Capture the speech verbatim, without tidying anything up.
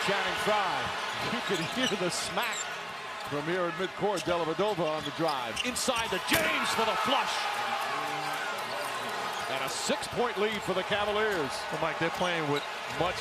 Channing Frye. You can hear the smack from here at midcourt. Dellavedova on the drive. Inside to James for the flush. And a six-point lead for the Cavaliers. Well, Mike, they're playing with much